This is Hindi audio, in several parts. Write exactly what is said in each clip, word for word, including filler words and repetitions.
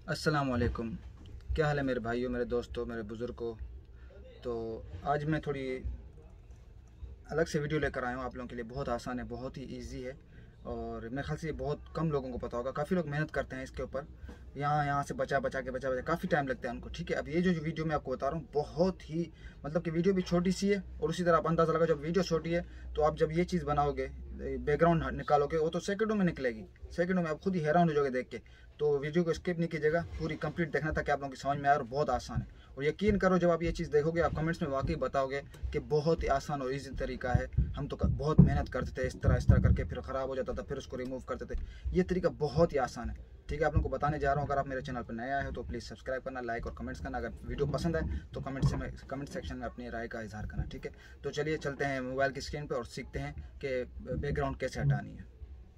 अस्सलाम वालेकुम। क्या हाल है मेरे भाइयों, मेरे दोस्तों, मेरे बुज़ुर्गों। तो आज मैं थोड़ी अलग से वीडियो लेकर आया हूँ आप लोगों के लिए। बहुत आसान है, बहुत ही इजी है और मेरे ख्याल से ये बहुत कम लोगों को पता होगा। काफ़ी लोग मेहनत करते हैं इसके ऊपर, यहाँ यहाँ से बचा बचा के बचा बचा काफ़ी टाइम लगता है उनको। ठीक है, अब ये जो वीडियो मैं आपको बता रहा हूँ बहुत ही मतलब कि वीडियो भी छोटी सी है और उसी तरह आप अंदाज़ा लगा जब वीडियो छोटी है तो आप जब ये चीज़ बनाओगे, बैकग्राउंड निकालोगे, वो तो सेकंडों में निकलेगी। सेकंडों में आप खुद ही हैरान हो जाओगे देख के। तो वीडियो को स्किप नहीं कीजिएगा, पूरी कंप्लीट देखना ताकि आप लोगों की समझ में आए और बहुत आसान है। और यकीन करो जब आप ये चीज़ देखोगे आप कमेंट्स में वाकई बताओगे कि बहुत ही आसान और ईजी तरीका है। हम तो बहुत मेहनत करते थे, इस तरह इस तरह करके फिर ख़राब हो जाता था, फिर उसको रिमूव करते थे। ये तरीका बहुत ही आसान है। ठीक है, आप लोगों को बताने जा रहा हूँ। अगर आप मेरे चैनल पर नया है तो प्लीज़ सब्सक्राइब करना, लाइक और कमेंट्स करना। अगर वीडियो पसंद है तो कमेंट से में कमेंट सेक्शन में अपनी राय का इजहार करना। ठीक है, तो चलिए चलते हैं मोबाइल की स्क्रीन पर और सीखते हैं कि बैकग्राउंड कैसे हटानी है।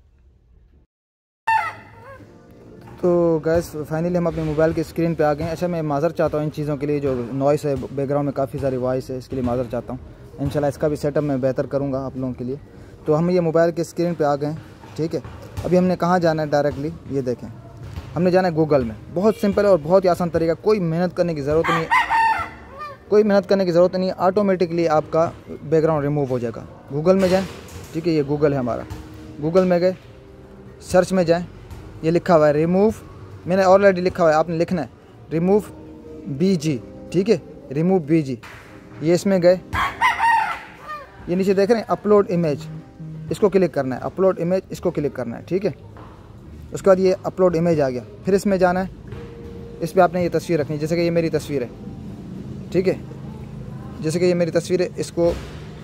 तो गैस फाइनली हम अपने मोबाइल की स्क्रीन पे आ गए हैं। अच्छा, मैं माज़र चाहता हूँ इन चीज़ों के लिए, जो नॉइस है बैकग्राउंड में काफ़ी सारी वॉइस है, इसके लिए माज़र चाहता हूँ। इंशाल्लाह इसका भी सेटअप मैं बेहतर करूँगा आप लोगों के लिए। तो हम ये मोबाइल की स्क्रीन पे आ गए हैं। ठीक है, अभी हमने कहाँ जाना है डायरेक्टली, ये देखें, हमने जाना है गूगल में। बहुत सिंपल है और बहुत ही आसान तरीका, कोई मेहनत करने की ज़रूरत नहीं कोई मेहनत करने की ज़रूरत नहीं ऑटोमेटिकली आपका बैकग्राउंड रिमूव हो जाएगा। गूगल में जाएँ, ठीक है, ये गूगल है हमारा। गूगल में गए, सर्च में जाएँ, ये लिखा हुआ है रिमूव, मैंने ऑलरेडी लिखा हुआ है, आपने लिखना है रिमूव बी जी। ठीक है, रिमूव बी जी, ये इसमें गए, ये नीचे देख रहे हैं अपलोड इमेज, इसको क्लिक करना है। अपलोड इमेज, इसको क्लिक करना है। ठीक है, उसके बाद ये अपलोड इमेज आ गया। फिर इसमें जाना है, इस पर आपने ये तस्वीर रखनी है, जैसे कि ये मेरी तस्वीर है। ठीक है, जैसे कि ये मेरी तस्वीर है, इसको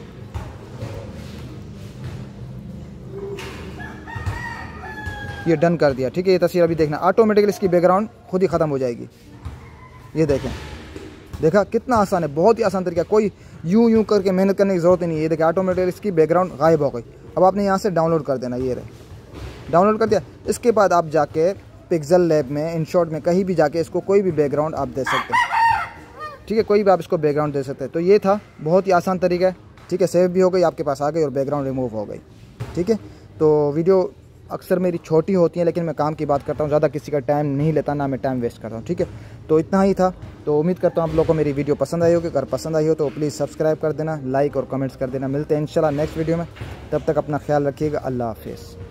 ये डन कर दिया। ठीक है, ये तस्वीर अभी देखना, ऑटोमेटिकली इसकी बैकग्राउंड खुद ही ख़त्म हो जाएगी। ये देखें, देखा कितना आसान है, बहुत ही आसान तरीका, कोई यूं यूं करके मेहनत करने की ज़रूरत ही नहीं है। ये देखें ऑटोमेटिकली इसकी बैकग्राउंड गायब हो गई। अब आपने यहाँ से डाउनलोड कर देना, ये रहे डाउनलोड कर दिया। इसके बाद आप जाके पिक्सल लैब में, इनशॉट में, कहीं भी जाके इसको कोई भी बैकग्राउंड आप दे सकते हैं। ठीक है, कोई भी आप इसको बैकग्राउंड दे सकते हैं। तो ये था, बहुत ही आसान तरीका है। ठीक है, सेव भी हो गई, आपके पास आ गई और बैकग्राउंड रिमूव हो गई। ठीक है, तो वीडियो अक्सर मेरी छोटी होती है लेकिन मैं काम की बात करता हूँ, ज़्यादा किसी का टाइम नहीं लेता, ना मैं टाइम वेस्ट करता हूँ। ठीक है, तो इतना ही था। तो उम्मीद करता हूँ आप लोगों को मेरी वीडियो पसंद आई होगी। अगर पसंद आई हो तो प्लीज़ सब्सक्राइब कर देना, लाइक और कमेंट्स कर देना। मिलते हैं इंशाल्लाह नेक्स्ट वीडियो में, तब तक अपना ख्याल रखिएगा। अल्लाह हाफिज़।